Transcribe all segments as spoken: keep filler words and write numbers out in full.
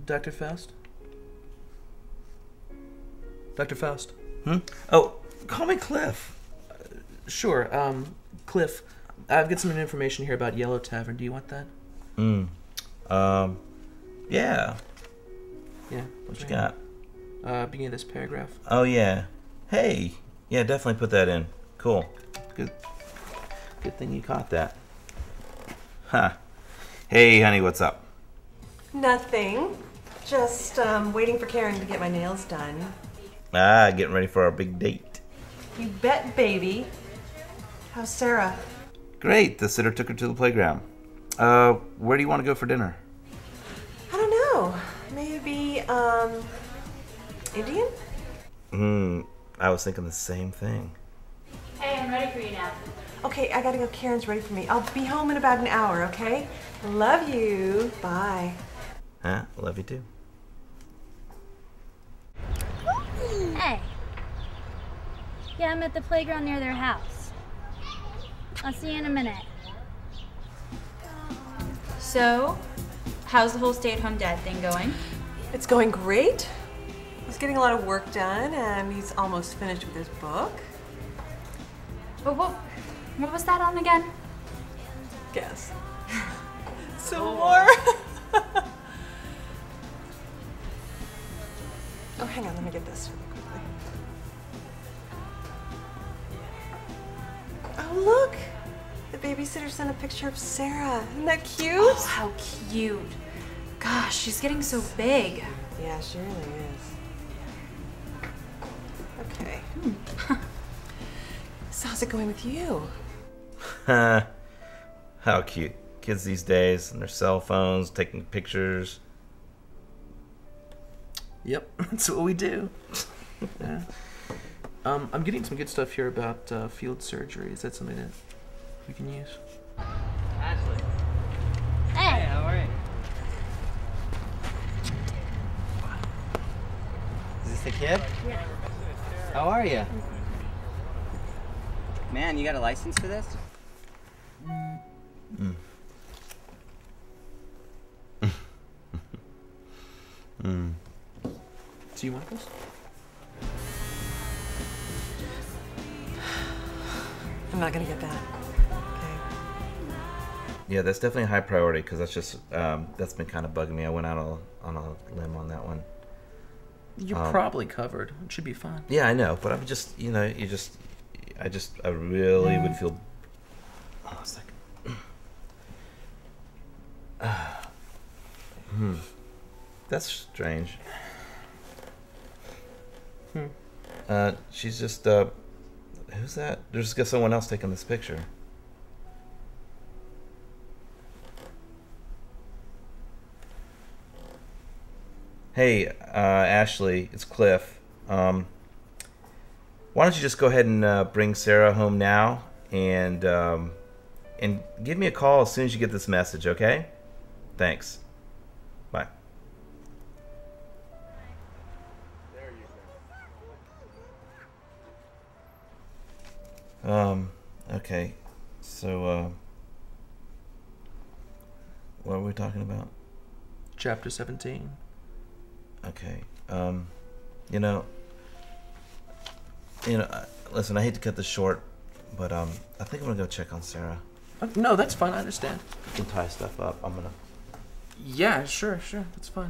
Doctor Faust? Doctor Faust? Hmm? Oh, call me Cliff. Uh, sure, um, Cliff. I've got some information here about Yellow Tavern. Do you want that? Hmm. Um, yeah. Yeah. What you got? Uh, beginning of this paragraph. Oh, yeah. Hey. Yeah, definitely put that in. Cool. Good. Good thing you caught that. Huh. Hey, honey, what's up? Nothing. Just um, waiting for Karen to get my nails done. Ah, getting ready for our big date. You bet, baby. How's Sarah? Great. The sitter took her to the playground. Uh, where do you want to go for dinner? I don't know. Maybe, um, Indian? Hmm. I was thinking the same thing. Hey, I'm ready for you now. Okay, I gotta go. Karen's ready for me. I'll be home in about an hour, okay? Love you. Bye. Huh? Love you too. Hey. Yeah, I'm at the playground near their house. I'll see you in a minute. So, how's the whole stay-at-home dad thing going? It's going great. He's getting a lot of work done, and he's almost finished with his book. But what, what was that on again? Guess. Some more? Oh, hang on, let me get this really quickly. Oh, look! The babysitter sent a picture of Sarah. Isn't that cute? Oh, how cute. Gosh, she's getting so big. Yeah, she really is. Okay. So how's it going with you? How cute. Kids these days and their cell phones, taking pictures. Yep, that's what we do. Yeah. Um, I'm getting some good stuff here about uh, field surgery. Is that something that we can use? Ashley. Hey. Hey, how are you? Is this the kid? Yeah. How are you? Man, you got a license for this? Mm. mm. Do you want this? I'm not gonna get that. Okay. Yeah, that's definitely a high priority because that's just um, that's been kind of bugging me. I went out on, on a limb on that one. You're Um, probably covered. It should be fine. Yeah, I know, but I'm just, you know, you just, I just, I really would feel. Oh, a second. hmm. That's strange. Hmm. Uh, she's just, uh, who's that? There's just someone else taking this picture. Hey, uh, Ashley, it's Cliff. Um, why don't you just go ahead and uh, bring Sarah home now, and um, and give me a call as soon as you get this message, okay? Thanks. Bye. Um. Okay. So, uh, what were we talking about? Chapter seventeen. Okay. Um, you know, you know. uh, Listen, I hate to cut this short, but um, I think I'm gonna go check on Sarah. Uh, no, that's fine. I understand. You can tie stuff up. I'm gonna. Yeah, sure, sure. That's fine.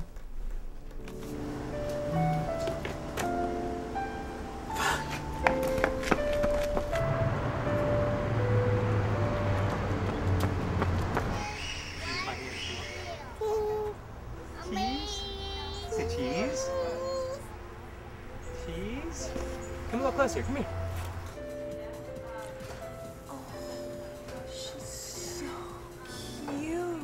Cheese? Is it cheese? Cheese? Come a little closer, come here. She's so cute.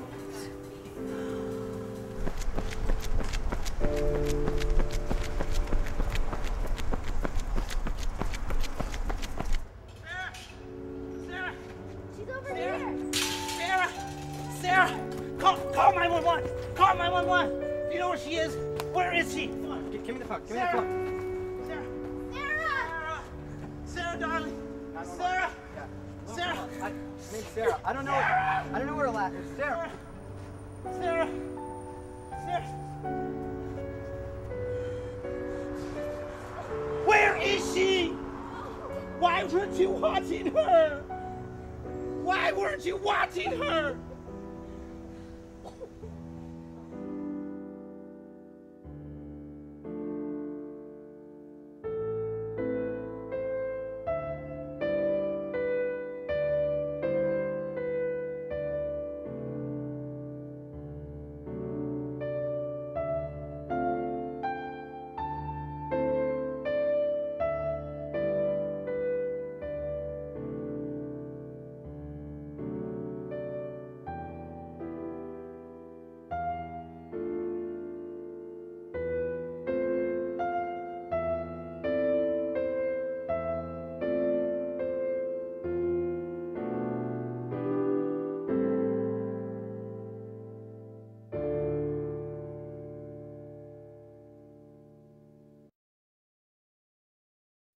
Sarah! She's over here. Sarah! Sarah! Call, call nine one one! Call nine one one! Do you know where she is? Where is she? Come on, give, give me the phone. Give me the phone. Sarah! Sarah! Sarah! Sarah, darling! Sarah! Sarah! I, I mean, Sarah, I don't know. I don't know where to laugh. Sarah. Sarah! Sarah! Sarah! Where is she? Why weren't you watching her? Why weren't you watching her?